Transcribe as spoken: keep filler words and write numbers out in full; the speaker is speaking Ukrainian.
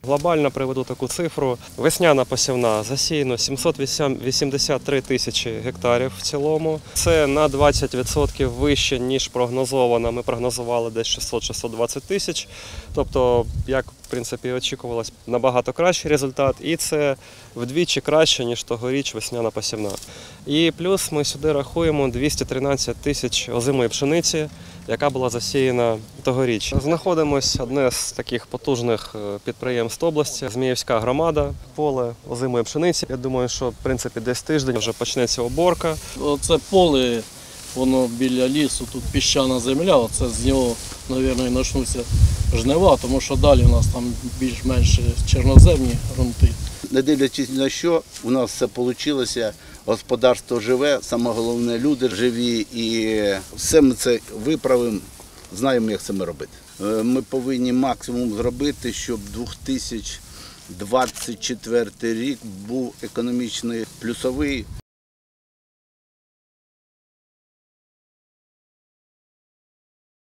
Глобально приведу таку цифру. Весняна посівна засіяно сімсот вісімдесят три тисячі гектарів в цілому. Це на двадцять відсотків вище, ніж прогнозовано. Ми прогнозували десь шістсот - шістсот двадцять тисяч. Тобто, як в принципі очікувалось, набагато кращий результат. І це вдвічі краще, ніж тогоріч весняна посівна. І плюс ми сюди рахуємо двісті тринадцять тисяч озимої пшениці, яка була засіяна тогоріч. Знаходимося одне з таких потужних підприємств області, Зміївська громада, поле озимої пшениці. Я думаю, що в принципі десь тиждень вже почнеться оборка. Це поле, воно біля лісу, тут піщана земля, оце з нього, мабуть, і почнуться жнива, тому що далі у нас там більш-менш чорноземні ґрунти. Не дивлячись на що, у нас все вийшло, господарство живе, саме головне люди живі і все ми це виправимо, знаємо, як це ми робити. Ми повинні максимум зробити, щоб дві тисячі двадцять четвертий рік був економічно плюсовий.